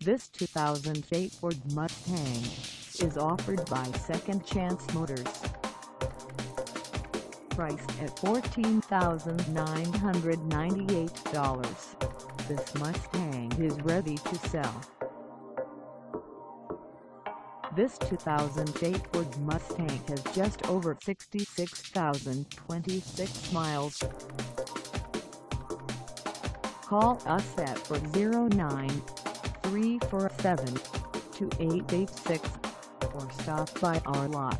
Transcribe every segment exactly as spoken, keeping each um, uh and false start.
This two thousand eight Ford Mustang is offered by Second Chance Motors. Priced at fourteen thousand nine hundred ninety-eight dollars, this Mustang is ready to sell. This two thousand eight Ford Mustang has just over sixty-six thousand twenty-six miles. Call us at four oh nine, three four seven, two eight eight six or stop by our lot.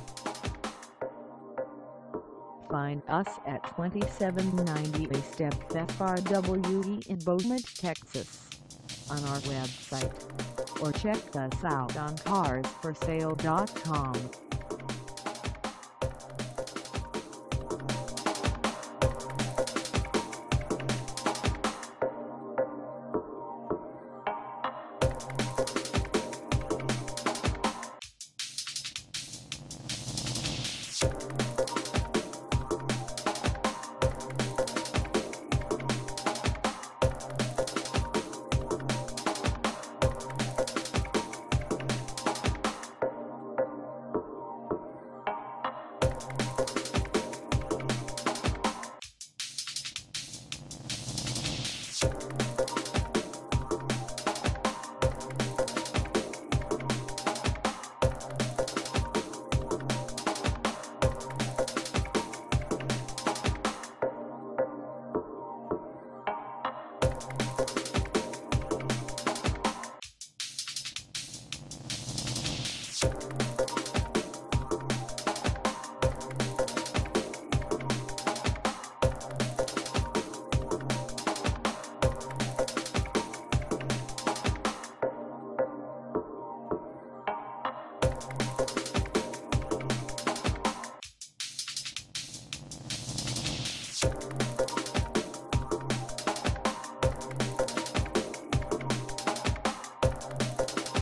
Find us at twenty-seven ninety Eastex Frwy in Beaumont, Texas, on our website, or check us out on cars for sale dot com. You